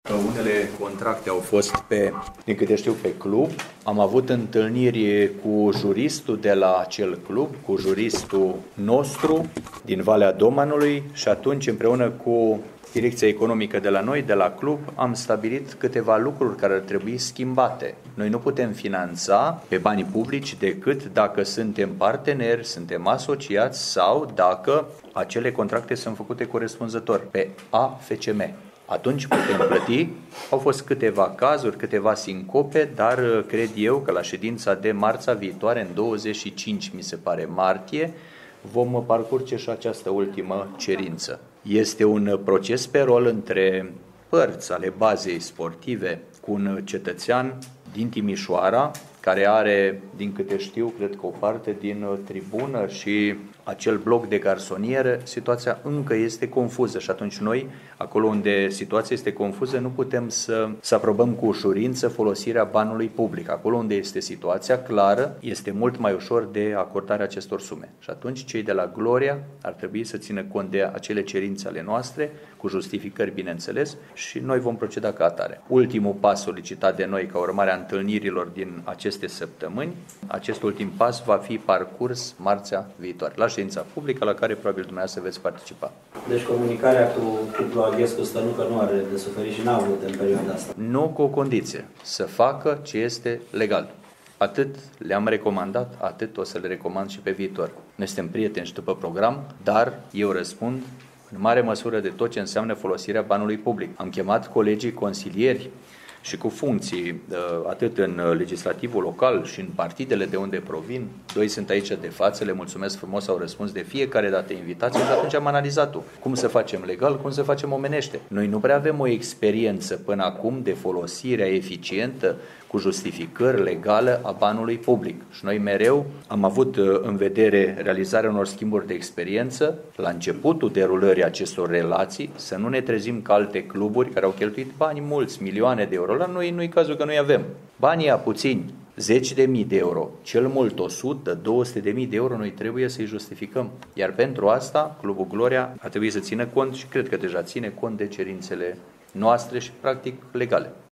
Unele contracte au fost din câte știu, pe club. Am avut întâlniri cu juristul de la acel club, cu juristul nostru din Valea Domnului și atunci împreună cu direcția economică de la noi, de la club, am stabilit câteva lucruri care ar trebui schimbate. Noi nu putem finanța pe banii publici decât dacă suntem parteneri, suntem asociați sau dacă acele contracte sunt făcute corespunzător pe AFCM. Atunci putem plăti. Au fost câteva cazuri, câteva sincope, dar cred eu că la ședința de marțea viitoare, în 25, mi se pare, martie, vom parcurge și această ultimă cerință. Este un proces pe rol între părți ale bazei sportive cu un cetățean din Timișoara, care are, din câte știu, cred că o parte din tribună și acel bloc de garsoniere. Situația încă este confuză și atunci noi, acolo unde situația este confuză, nu putem să aprobăm cu ușurință folosirea banului public. Acolo unde este situația clară, este mult mai ușor de acordarea acestor sume. Și atunci cei de la Gloria ar trebui să țină cont de acele cerințe ale noastre, cu justificări, bineînțeles, și noi vom proceda ca atare. Ultimul pas solicitat de noi ca urmare a întâlnirilor din aceste săptămâni, acest ultim pas va fi parcurs marțea viitoare, la ședința publică la care probabil dumneavoastră veți participa. Deci comunicarea cu Ploaghescu Stănucă nu are de suferit și n-a avut în perioada asta. Nu, cu o condiție, să facă ce este legal. Atât le-am recomandat, atât o să le recomand și pe viitor. Noi suntem prieteni și după program, dar eu răspund în mare măsură de tot ce înseamnă folosirea banului public. Am chemat colegii consilieri și cu funcții, atât în legislativul local și în partidele de unde provin. Doi sunt aici de față, le mulțumesc frumos, au răspuns de fiecare dată invitații și atunci am analizat-o. Cum să facem legal, cum să facem omenește. Noi nu prea avem o experiență până acum de folosirea eficientă cu justificări legale a banului public. Și noi mereu am avut în vedere realizarea unor schimburi de experiență la începutul derulării acestor relații, să nu ne trezim ca alte cluburi care au cheltuit bani mulți, milioane de euro. La noi nu-i cazul că noi avem. Banii puțini, 10.000 de euro, cel mult 100, 200.000 de euro, noi trebuie să-i justificăm. Iar pentru asta, Clubul Gloria a trebuit să țină cont și cred că deja ține cont de cerințele noastre și practic legale.